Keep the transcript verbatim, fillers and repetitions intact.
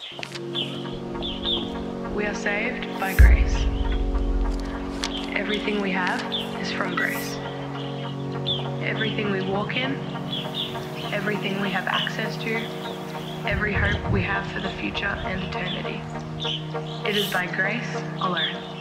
We are saved by grace. Everything we have is from grace. Everything we walk in, everything we have access to, every hope we have for the future and eternity. It is by grace alone.